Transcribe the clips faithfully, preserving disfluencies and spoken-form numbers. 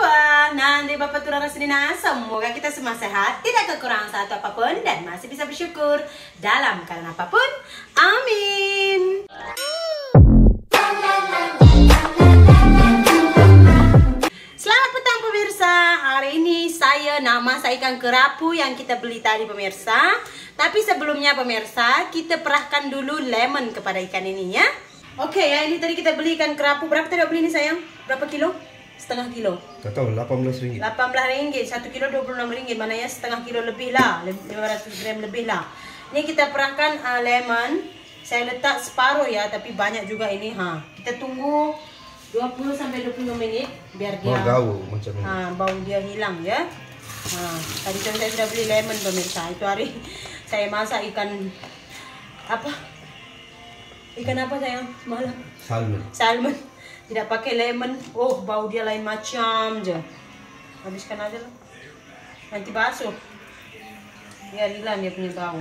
Chua, nanti Bapak Turara Senina, semoga kita semua sehat, tidak kekurangan satu apapun, dan masih bisa bersyukur dalam keadaan apapun. Amin. Selamat petang pemirsa. Hari ini saya nak masak ikan kerapu yang kita beli tadi pemirsa. Tapi sebelumnya pemirsa, kita perahkan dulu lemon kepada ikan ini ya. Oke ya, ini tadi kita beli ikan kerapu. Berapa tadi beli ini sayang? Berapa kilo? Setengah kilo. Tak tahu, delapan belas ringgit. delapan belas ringgit, satu kilo dua puluh enam ringgit. Mana ya, setengah kilo lebih lah, lima ratus gram lebih lah. Ini kita perahkan uh, lemon. Saya letak separuh ya, tapi banyak juga ini. Ha, kita tunggu dua puluh sampai dua puluh menit biar dia bau macam ini. Ha, bau dia hilang ya. Ha, tadi kan saya sudah beli lemon pemirsa. Itu hari saya masak ikan apa? Ikan apa sayang? Malam. Salmon. Salmon. Tidak pakai lemon. Oh, bau dia lain macam je. Habiskan aja lah. Nanti basuh. Biar hilang dia punya bau.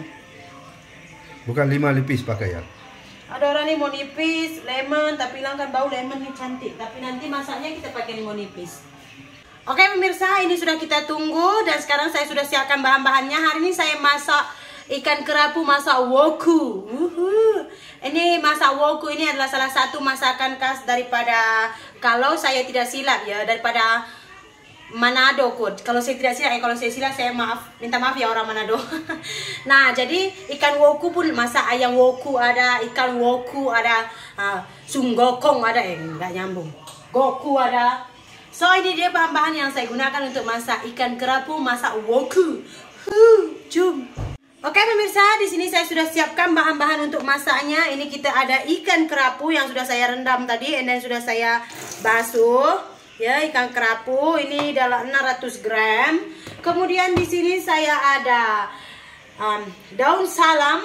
Bukan lima nipis pakai ya? Ada orang nih mau nipis, lemon, tapi hilangkan bau lemon nih cantik. Tapi nanti masaknya kita pakai limau nipis. Oke pemirsa, ini sudah kita tunggu dan sekarang saya sudah siapkan bahan-bahannya. Hari ini saya masak ikan kerapu masak woku. Uhuh. Ini masak woku ini adalah salah satu masakan khas daripada, kalau saya tidak silap ya, daripada Manado kot. Kalau saya tidak silap, eh kalau saya silap saya maaf, minta maaf ya orang Manado. Nah, jadi ikan woku pun masak ayam woku ada, ikan woku ada, uh, sunggokong ada, eh enggak nyambung. Goku ada. So ini dia bahan-bahan yang saya gunakan untuk masak ikan kerapu masak woku. Huh, jom. Oke pemirsa, di sini saya sudah siapkan bahan-bahan untuk masaknya. Ini kita ada ikan kerapu yang sudah saya rendam tadi, dan sudah saya basuh. Ya, ikan kerapu ini dalam enam ratus gram. Kemudian di sini saya ada um, daun salam,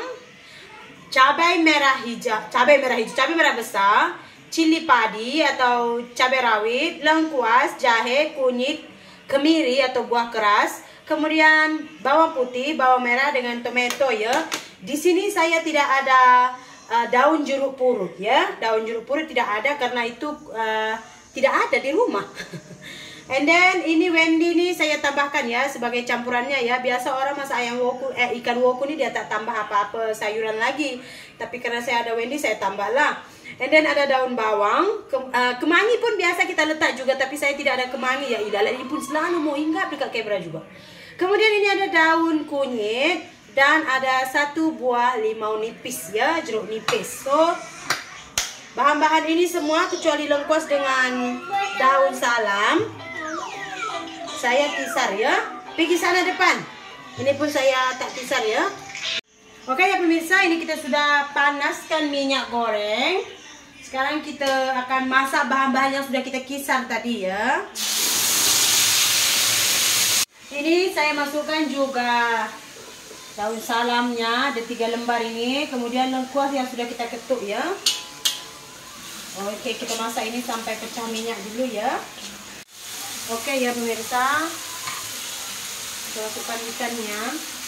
cabai merah hijau, cabai merah hijau, cabai merah besar, cili padi atau cabai rawit, lengkuas, jahe, kunyit, kemiri atau buah keras. Kemudian bawang putih, bawang merah dengan tomato ya. Di sini saya tidak ada uh, daun jeruk purut ya. Daun jeruk purut tidak ada karena itu uh, tidak ada di rumah. And then ini Wendy ini saya tambahkan ya sebagai campurannya ya. Biasa orang masak ayam woku, eh, ikan woku ini dia tak tambah apa-apa sayuran lagi. Tapi karena saya ada Wendy saya tambahlah. And then ada daun bawang, ke, uh, kemangi pun biasa kita letak juga, tapi saya tidak ada kemangi ya. Idalah ini pun selalu mau hinggap dekat kamera juga. Kemudian ini ada daun kunyit dan ada satu buah limau nipis ya, jeruk nipis. So bahan-bahan ini semua kecuali lengkuas dengan daun salam saya kisar ya. Pergi sana depan. Ini pun saya tak kisar ya. Oke ya pemirsa, ini kita sudah panaskan minyak goreng. Sekarang kita akan masak bahan-bahan yang sudah kita kisar tadi ya. Ini saya masukkan juga daun salamnya, ada tiga lembar ini. Kemudian lengkuas yang sudah kita ketuk ya. Oke, kita masak ini sampai pecah minyak dulu ya. Oke ya pemirsa, kita masukkan ikannya.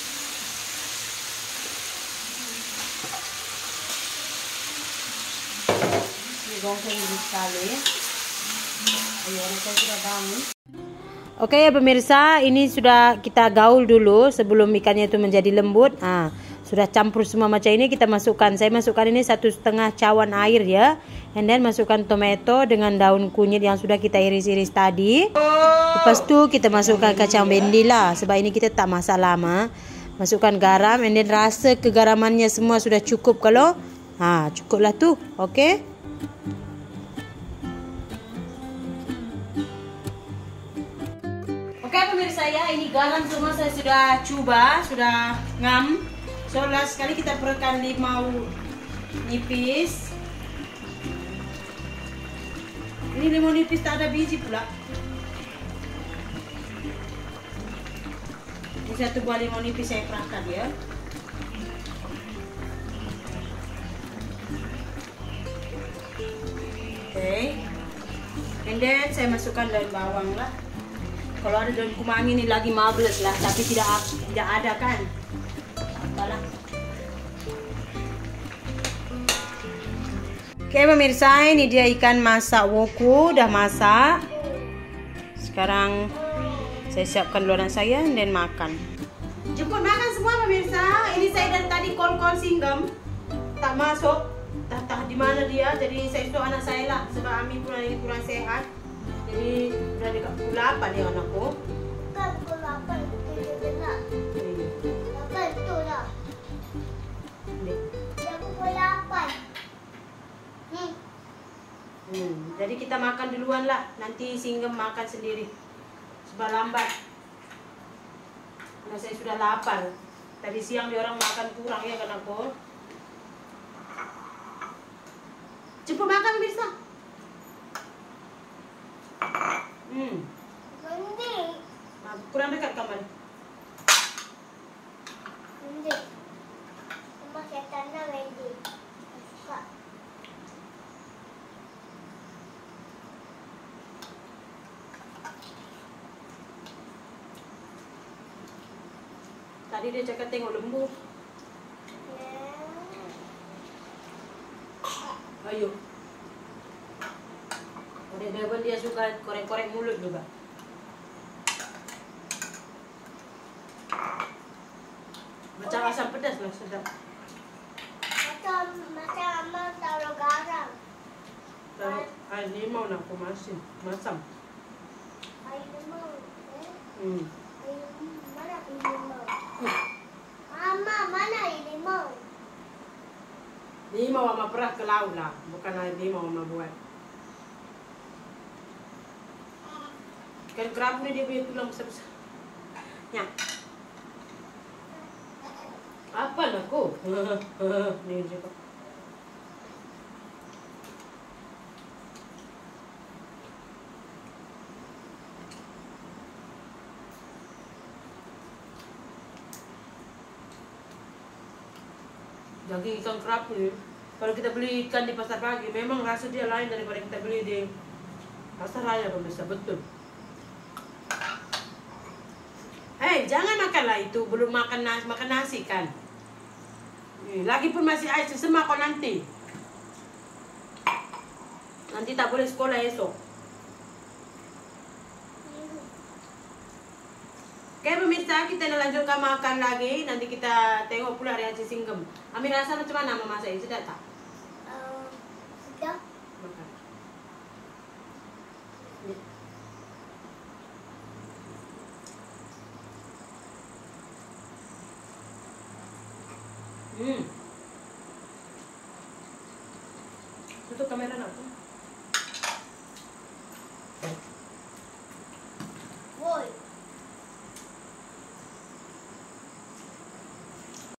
Ini gongseng sekali. Ayo, saya sudah bangun. Oke ya pemirsa, ini sudah kita gaul dulu sebelum ikannya itu menjadi lembut. Ah, sudah campur semua macam ini, kita masukkan. Saya masukkan ini satu setengah cawan air ya. And then masukkan tomato dengan daun kunyit yang sudah kita iris-iris tadi. Lepas tu kita masukkan kacang bendi lah, sebab ini kita tak masak lama. Masukkan garam, and then rasa kegaramannya semua sudah cukup kalau, ah cukuplah tu, oke. Oke pemirsa ya, ini garam semua saya sudah coba, sudah ngam. So last sekali kita perlukan limau nipis. Ini limau nipis tak ada biji pula. Ini satu buah limau nipis saya perahkan ya. Oke. Okay. And then saya masukkan daun bawang lah. Kalau ada daun kumangi ini lagi marvelous lah, tapi tidak tidak ada kan. Apalah. Oke pemirsa, ini dia ikan masak woku, udah masak. Sekarang saya siapkan luaran saya dan makan. Jemput makan semua pemirsa. Ini saya dari tadi call-call singgem, tak masuk. Tak tahu di mana dia. Jadi saya suruh anak saya lah, sebab Ami pun ini kurang sehat. Jadi udah dekat pukul delapan ya anakku. Kan pukul delapan dia dengar. Kan tu lah. Dah pukul delapan. Hmm. Hmm. Jadi kita makan duluan lah. Nanti singgem makan sendiri. Sebab lambat. Karena saya sudah lapar. Tadi siang dia orang makan kurang ya kan aku. Cepat makan bisa. Hmm. Mandi. Nah, kurang dekat kamar. Mandi. Mama setan dah mandi. Suka. Tadi dia cakap tengok lembu. Ayo. Adik Dewan dia suka korek-korek mulut juga. Macam asam pedas lah, sedap. Macam macam Mama taruh garam. Taruh air limau nak aku masin, masam. Air limau. Eh? Hmm. Air mana air limau? Mama, mana air limau? Limau mama perah ke laut lah, bukan air limau mama buat. Kan kerabu ni dia punya tulang besar-besar. Ya. Apa nak aku? Ni dia kok. Daging ikan kerapu ni, kalau kita beli ikan di pasar pagi, memang rasa dia lain daripada kita beli di pasar raya pemirsa, betul. Hei, jangan makanlah itu, belum makan nasi, makan nasi kan. Lagi pun masih air sesama kau nanti. Nanti tak boleh sekolah esok. Oke pemirsa, kita nak lanjutkan makan lagi. Nanti kita tengok pula reaksi singgem. Ami rasa macam mana mama saya? Sedap tak? Uh, sedap. Makan. Hmm. Tutup kamera nak tu.